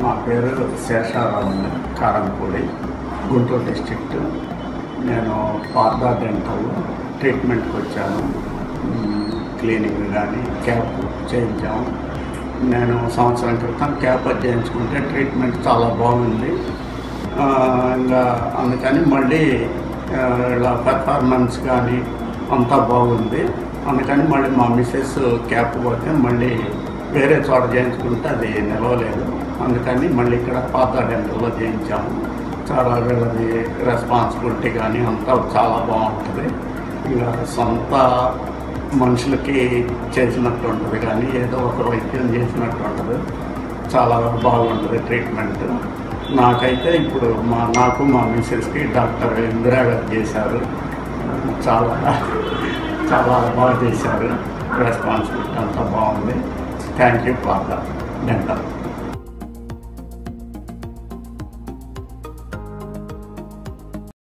నా పేరు శేషారావు, కారంపూడి, గుంటూరు డిస్ట్రిక్ట్. నేను పార్దా డెంటల్ ట్రీట్మెంట్కి వచ్చాను. క్లీనింగ్ కానీ క్యాప్ చేయించాము. నేను సంవత్సరం క్రితం క్యాప్ చేయించుకుంటే ట్రీట్మెంట్ చాలా బాగుంది. ఇంకా అందుకని మళ్ళీ ఇలా పెర్ఫార్మెన్స్ కానీ అంతా బాగుంది. అందుకని మళ్ళీ మా మిస్సెస్ క్యాప్ పోతే మళ్ళీ వేరే చోట చేయించుకుంటే అది నిలవలేదు. అందుకని మళ్ళీ ఇక్కడ పాత డెంటల్లో చేయించాము. చాలా వీళ్ళది రెస్పాన్సిబిలిటీ కానీ అంతా చాలా బాగుంటుంది. ఇంకా సొంత మనుషులకి చేసినట్టు ఉంటుంది, కానీ ఏదో ఒక వైద్యం చేసినట్టు ఉంటుంది. చాలా బాగుంటుంది ట్రీట్మెంట్. నాకైతే ఇప్పుడు నాకు మా మిస్సెస్కి డాక్టర్ ఇందిరా గారు చేశారు. చాలా చాలా బాగా చేశారు. రెస్పాన్సిబిలిటీ అంతా బాగుంది. Thank you Partha dental.